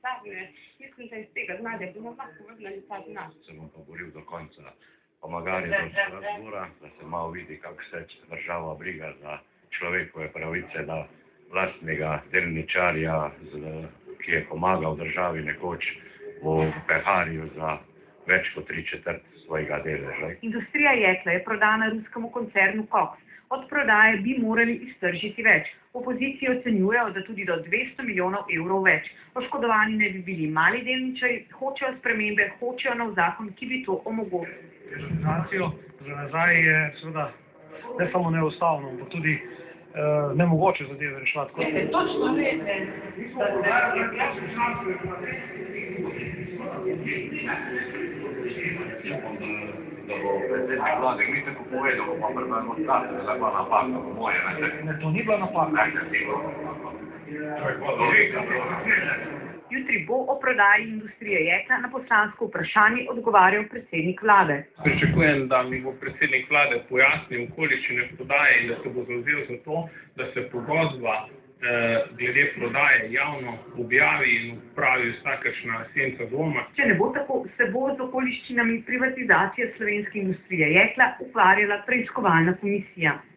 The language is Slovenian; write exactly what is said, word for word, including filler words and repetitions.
pisarne. Mislim, da iz tega znanja bomo lahko vrnili ta denar. Se bom pa boril do konca pomaganja do Strasbourga, da se malo vidi, kako se država briga za človekove pravice, da lastnega delničarja, ki je pomagal državi nekoč v peharju za več kot tri četrt svojega deleža. Industrija jekla je prodana ruskemu koncernu Cox. Od prodaje bi morali iztržiti več. Opoziciji ocenjujejo, da tudi do dvesto milijonov evrov več. Oškodovani ne bi bili mali delničarji, hočejo spremembe, hočejo nov zakon, ki bi to omogočil. Privatizacijo za nazaj je seveda ne samo neustavno, ampak tudi uh, nemogoče zadeve reševati. Ne, točno veste, da bo predsednik vlade ni tako povedal, ko pa predvajamo stati, da je bila napaka, po moje, ne? Ne, to ni bila napaka. Jutri bo o prodaji industrije jekla na poslansko vprašanje odgovarjal predsednik vlade. Pričakujem, da mi bo predsednik vlade pojasnil okoliščine prodaje in da se bo zavzel za to, da se pogodba glede prodaje javno objavi in odpravi vsakršna senca dvoma. Če ne bo tako, se bo z okoliščinami privatizacije slovenske industrije jekla ukvarjala preiskovalna komisija.